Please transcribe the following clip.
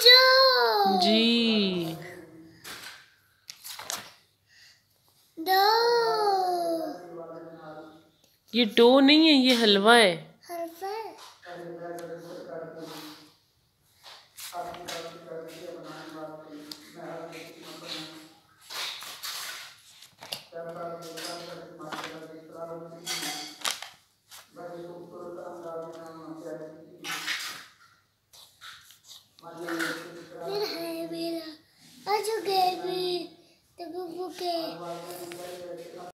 जी दो। ये डो नहीं है, ये हलवा है। फिर है मेरा आज गए भी तो बुबू के